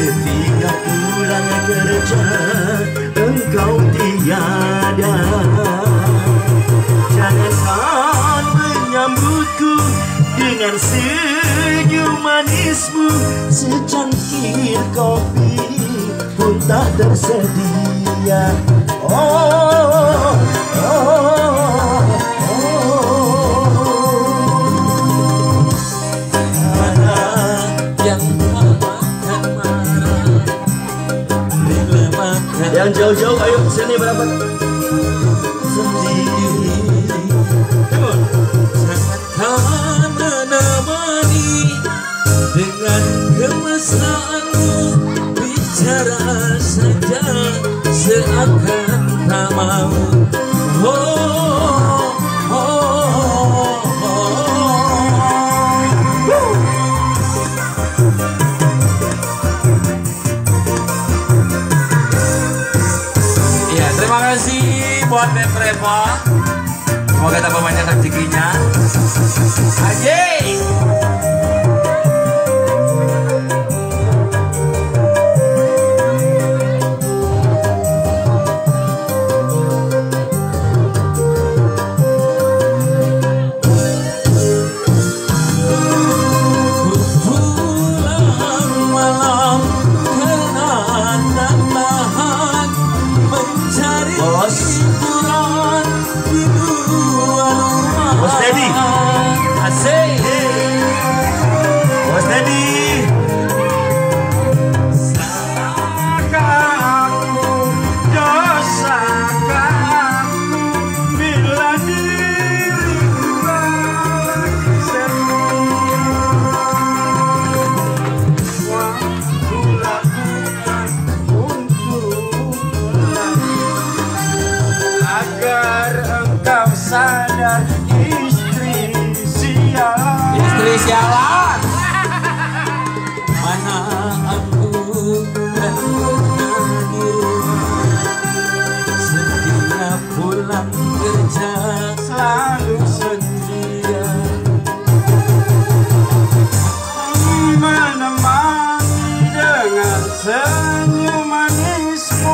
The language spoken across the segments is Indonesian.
Ketika pulang kerja engkau tiada, jangankan menyambutku dengan senyum manismu, secangkir kopi pun tak tersedia. Oh, oh, oh. Mana yang akan marah bila makan? Yang jauh-jauh ayo sini berapat sendiri. Jangankan menemani dengan kemesraanmu, bicara saja seakan tak mau. Oh, oh, oh, oh. Ya, terima kasih buat Beb Reva. Semoga tambah banyak rezekinya. Ajay. Sadar istri sialan, istri sialan. Mana aku dan di rumah, setiap pulang kerja selalu sendirian, menemani dengan senyum manismu,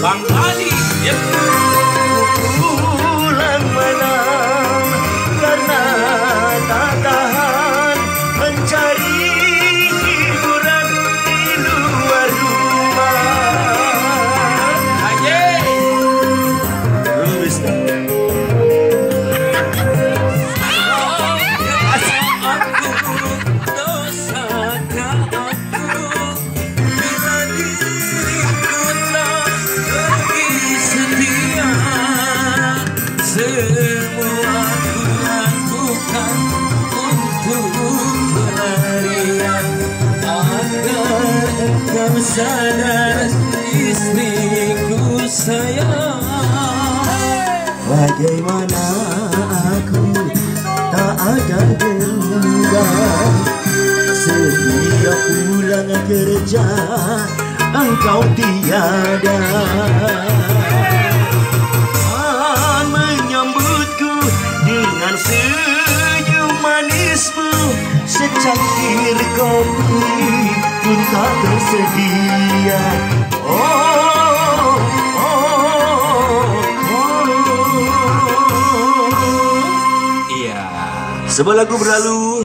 Bang Ali. Yep. Pulang malam karena tak tahan mencari hiburan di luar rumah. Aye. Lulus tak? Semua ku lakukan untuk berlarian agar engkau sadar istriku sayang. Bagaimana aku tak ada dendam setiap pulang kerja engkau tiada. Dengan senyum manismu secangkir kopi pun tak tersedia. Oh, Iya. sebuah lagu berlalu.